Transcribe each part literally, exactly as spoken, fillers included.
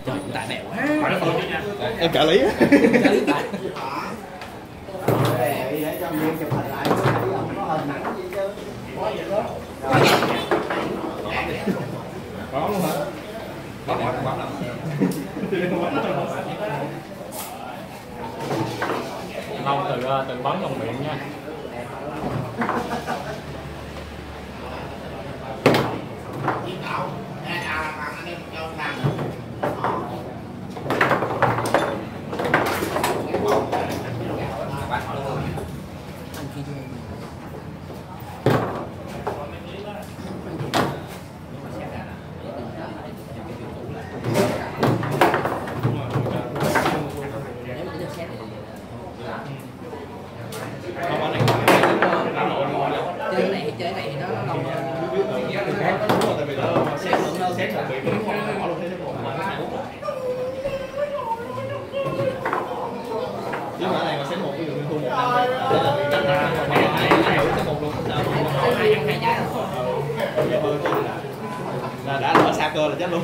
Trời tại bèo quá. Em trợ lý á. Trợ lý tại. Để cho miếng chụp hình lại có hình nặng gì chứ. Có luôn hả? Có có có lắm. Không, từ từ bắn trong miệng nha. Chơi này chơi này nó lòng Nếu mà này mà xếp một ví dụ như thu một năm đây là bị đánh ra còn hai hai hai xếp một luôn sao hai ăn hai trái là đã lỡ xa cơ là chết luôn.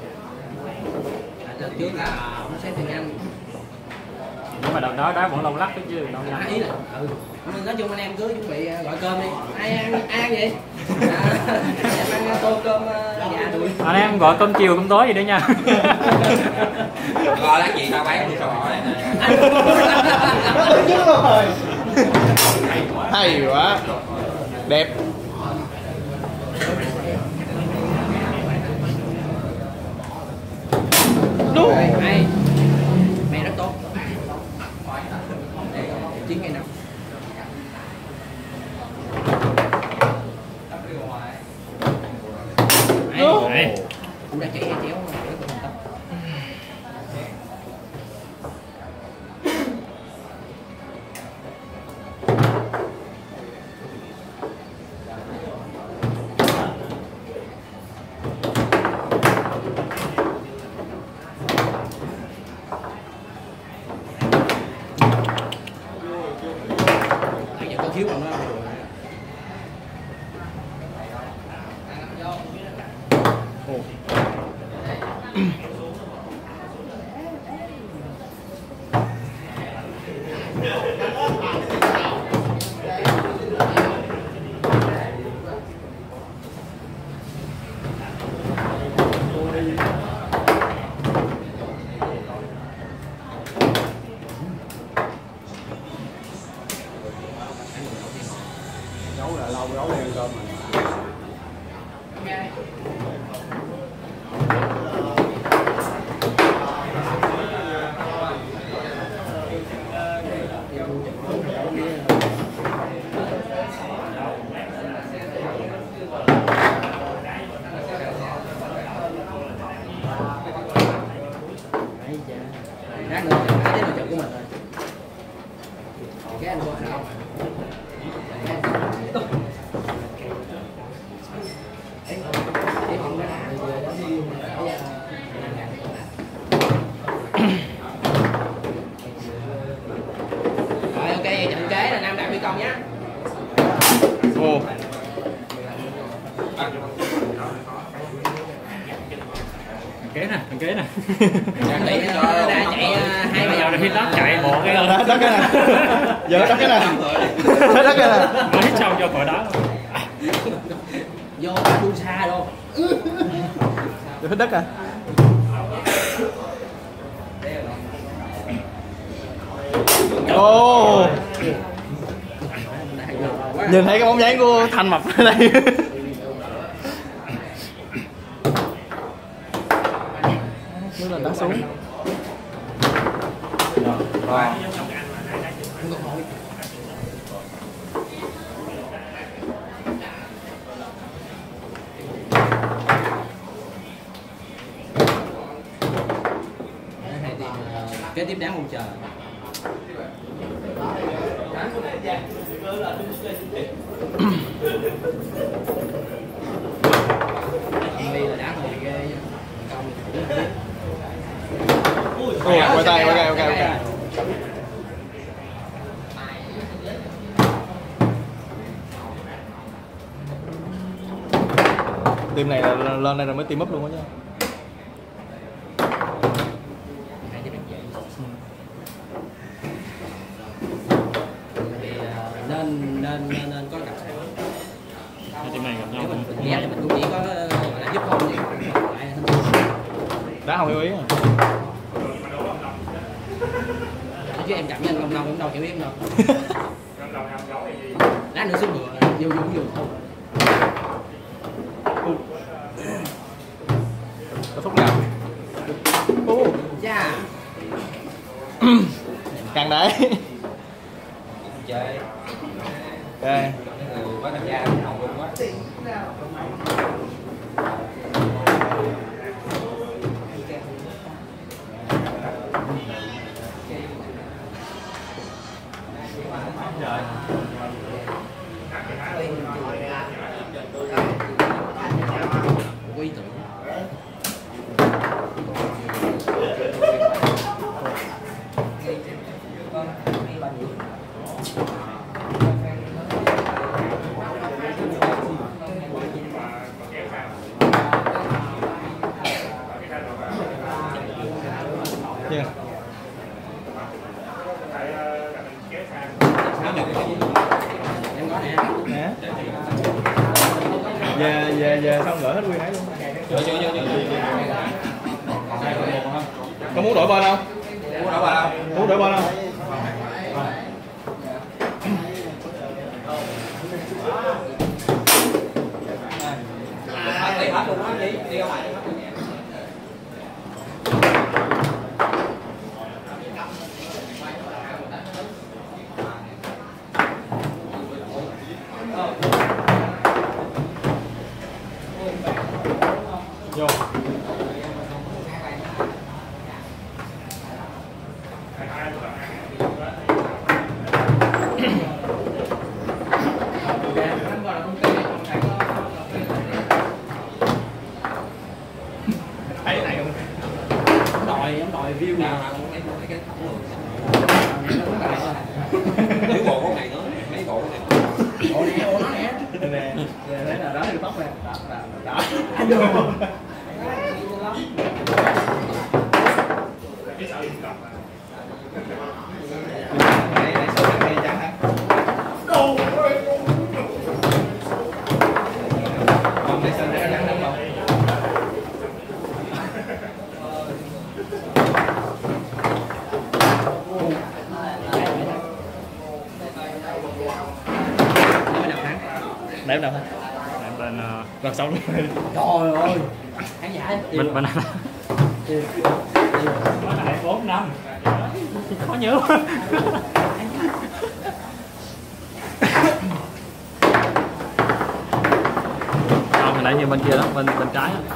đợt trước là nó sẽ tiền ăn. Nhưng mà đợt đó đá vẫn lâu lắc chứ đâu nhanh. Ý là ừ. Nói chung anh em cứ chuẩn bị gọi cơm đi. Ai ăn ai ăn vậy? À, em ăn tô cơm gà đuôi. Anh em gọi cơm chiều cơm tối gì đấy nha. Gọi lát gì tao bán luôn sao gọi này. Hay quá. Đẹp. Đúng. Hay. Mẹ rất tốt. Chín ngày nào. Đấy. Cũng đã chạy chéo rất là tâm. Bây giờ có thiếu còn nó Gấu là lâu gấu đen cơm mà. Ráng nữa, cái đấy là chụp của mình rồi. Cái anh qua đâu? Rồi ok, trận kế là Nam Đạt Phi Công nhá. Ồ. Kế nè, thằng kế nè. Chuẩn bị đã chạy hai Bây giờ là khi đó chạy bộ cái Đó đó cái này. Giờ đó cái này. Đó cái này. mới hít sâu cho khỏi đó. vô đu xa luôn. Giờ hít đất à. Ồ. Nhìn thấy cái bóng dáng của Thành Mập ở đây. Nếu là đá xuống. Rồi. Kế tiếp đáng mong chờ. Anh Ly là đá hồi ghê. Ồ, quay tay, ok ok ok. Team này là lên đây rồi mới team up luôn á nha. nên nên, nên có gặp sẵn. Hai team này gặp nhau Nếu không? mình nghe thì mình cũng chỉ có gọi là giúp không thì còn lại là thanh Đá không hiểu ý à? chứ em chậm với anh Long Long cũng đâu hiểu biết đâu. Đá nữa xuống ngựa vô vô vô không. Có phút nào? Ô, Cha. càng đấy. chơi Ok. người có tham gia hồng luôn quá. Quý tưởng. Chưa? Em có nè. Nè. Về về về xong gỡ hết nguyên ấy luôn. Chưa chưa chưa chưa. Có muốn đổi bên không? Muốn đâu vào đâu? Muốn đổi bên không? Đi hết luôn á, đi đi ra ngoài đi hết luôn. Vô. Thấy này không? Ông đòi ông đòi view Nào nào. nào cũng lấy mấy cái tổng luôn. Mấy bộ con này nữa, mấy bộ này. Ồ nè, ồ nó nè. Nè, nè là đó thì tóc nè. Đó, đó. Anh được. Này này số này chẳng hả? Còn này sơn này chẳng lắm không? Để nào thôi. Em bên uh, Lần sau luôn. Trời ơi. Khán giả bên bên này này bốn năm khó nhớ. Không, hồi nãy như bên kia đó, bên bên trái đó.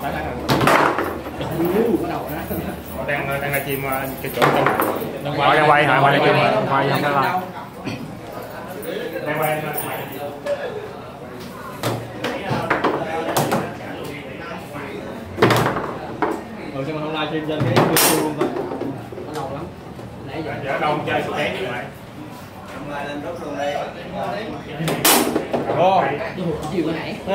đang đang là chim cái chỗ đang Quay đang quay hả? Quay đang quay, quay không có làm. đang quay Ừ, nhưng mà hôm nay trên trên cái YouTube luôn thôi. nó lâu lắm. Nãy giờ ở đâu chơi số đen như vậy. Hôm nay lên rút luôn đây. Ô. tôi hụt chiều cái nãy.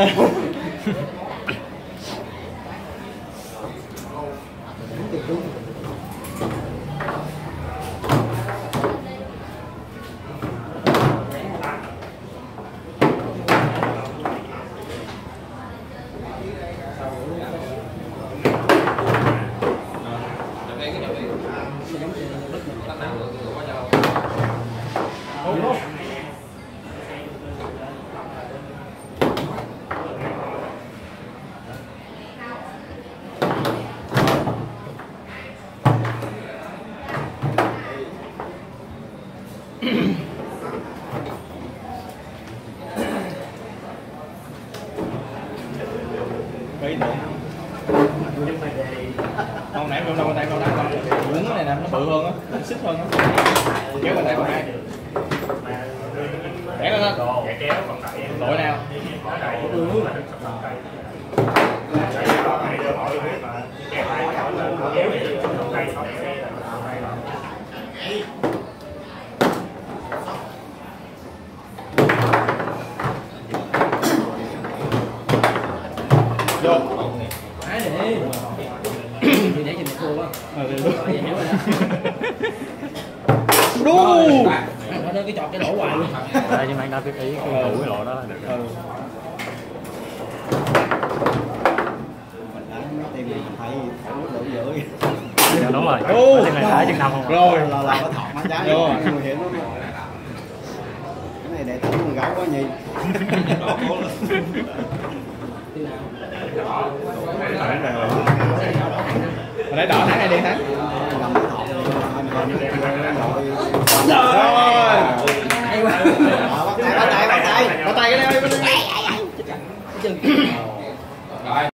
Cái tưởng. Con nãy con đâu con tay con đá con. Uống cái này nè, nó bự hơn á, nó xích hơn á. Kéo con tay con hai. Để lên đó. Kéo còn đẩy Đội nào? Vô. Đấy đi. Thì để cho mày thua á. Ờ, Vậy hiểu rồi đó. đu. nó nó cái chọt cái lỗ hoài luôn. Đây nhưng mà anh đã biết ý cái thủ cái lỗ đó được. Ừ. mình đã tìm mình thấy thẳng lỗ dữ. Dạ, đúng rồi. Ô. Chân này đá chân năm không? Rồi. Là là có thọt má trái Rồi. nguy hiểm lắm. Cái này để thẳng con gấu quá nhỉ. Thế nào? Hồi nãy đỏ thắng hay đen thắng? Làm cái thọt này, anh còn rồi.